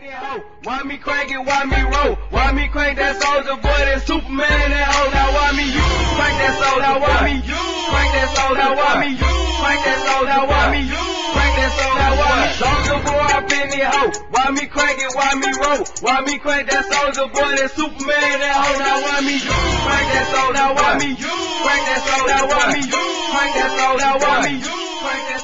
Why me crank it, why me roll? Why me crank that soldier boy, that Superman, that hoe? Now why me you crank that soul? Now why me you crank that soul? Now why me you crank that soul? Now why me you crank that soul? Now why me soldier boy up in the hoe? Why me crank it, why me roll? Why me crank that soldier boy, that Superman, that hoe? Now why me you crank that soul? Now why me you crank that soul? Now why me you crank that soul? Now why me you crank that soul?